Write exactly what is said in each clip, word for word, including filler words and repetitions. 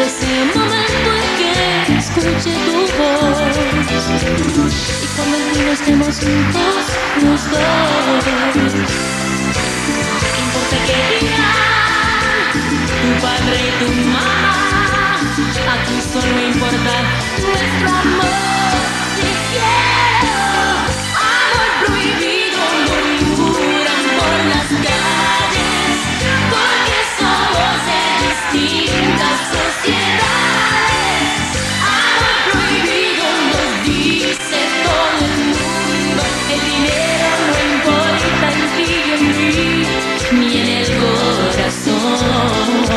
ese momento en que escuche tu voz y cuando al fin estemos juntos los dos. ¿Qué importa qué dirán tu padre y tu mamá? Aquí solo importa nuestro amor. Te quiero, amor prohibido, murmuran por las calles, porque somos de distintas sociedades. Amor prohibido nos dice todo el mundo, el dinero no importa en ti y en mí, ni en el corazón.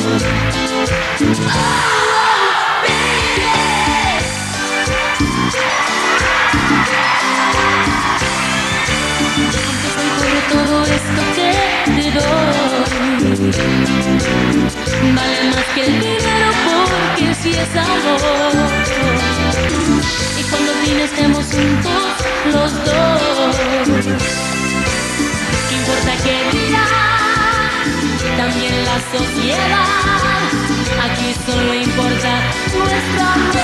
Oh, todo esto que te doy vale más que el dinero, porque si es amor. Y cuando al fin estemos juntos los dos, ¿qué importa qué dirá también la sociedad? Aquí solo importa nuestro amor.